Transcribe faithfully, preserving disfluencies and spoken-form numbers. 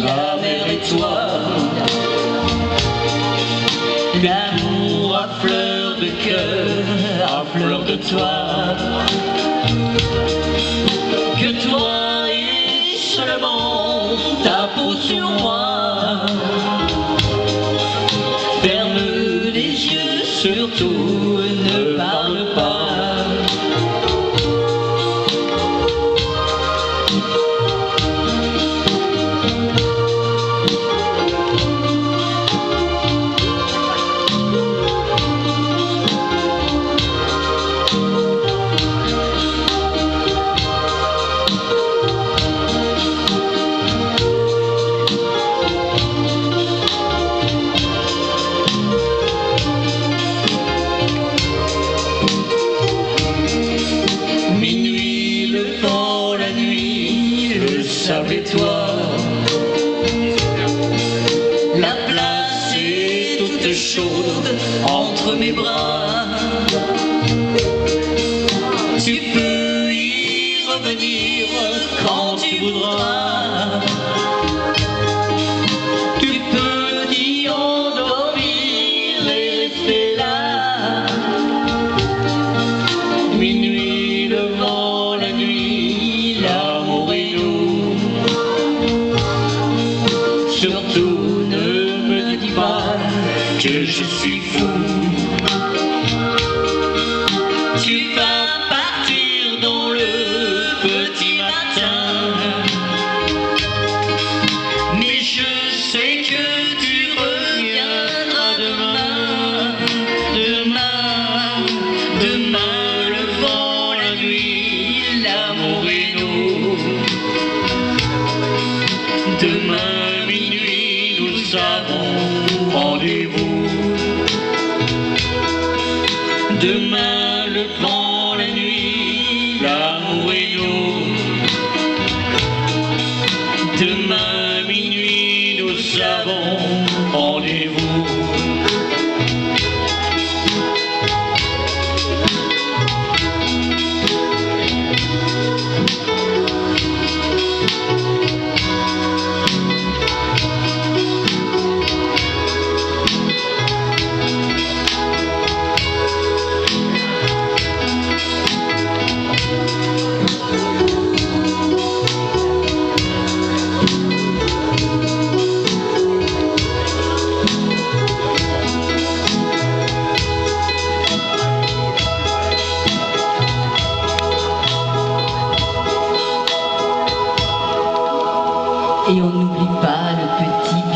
la mer et toi. L'amour à fleur de cœur, à fleur de toi. Que toi et seulement ta peau sur moi. Ferme les yeux, surtout ne parle pas. Et toi, la place est toute chaude entre mes bras. Tu peux y revenir quand tu voudras. Tu peux t'y endormir et rester là. Minuit, le vent, la nuit, l'amour et nous. Surtout ne me dis pas que je suis fou. Tu vas partir dans le petit matin, mais je sais que tu reviendras demain. Demain, demain, le vent, la nuit, l'amour et nous. Demain minuit, nous avons rendez-vous. Demain, le vent, la nuit, l'amour et nous. Demain minuit, nous avons rendez-vous. Et on n'oublie pas le petit